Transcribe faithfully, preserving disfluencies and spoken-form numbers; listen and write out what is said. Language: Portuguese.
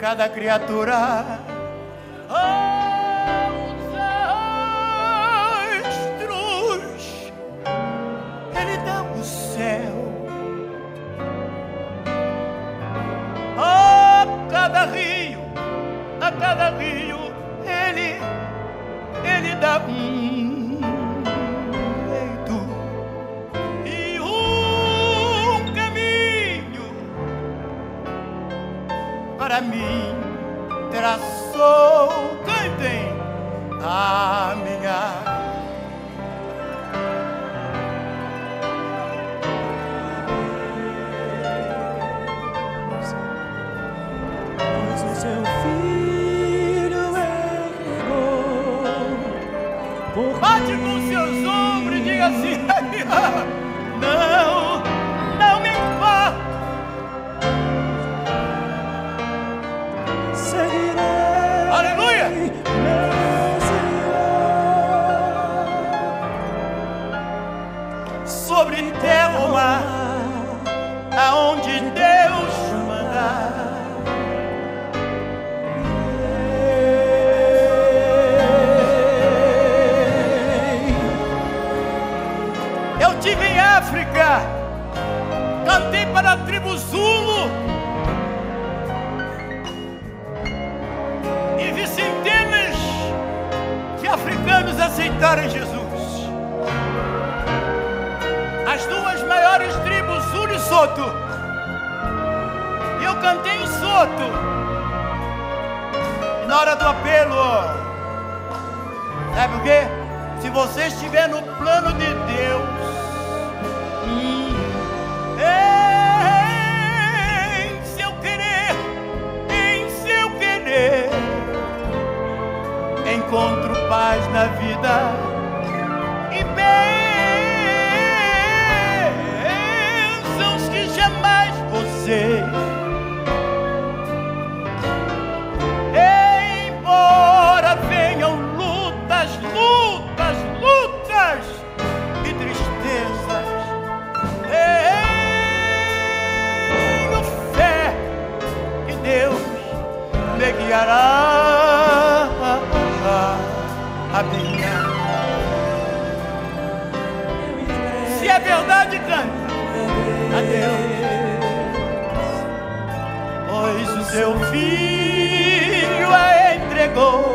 cada criatura. Aos astros Ele dá o céu. A cada rio, a cada rio Ele, Ele dá um leito e um caminho para mim. Traçou, cantem a minha. Pois o seu filho entregou. Bate com seus ombros e diga assim: não, não me importa. Seguirei. Aleluia! Sobre terra ou mar, aonde Deus mandar. Eu estive em África, cantei para a tribo Zulu e vi centenas de africanos aceitarem Jesus. As duas maiores tribos, Zulu e Soto. E eu cantei em Soto. E na hora do apelo, sabe o quê? Se você estiver no plano de Deus, hum, em seu querer, em seu querer, encontro paz na vida e bênçãos que jamais você. Embora venham lutas, lutas, lutas e tristezas, tenho fé que Deus me guiará a minha. Se é verdade, canta a Deus, pois o seu filho a entregou.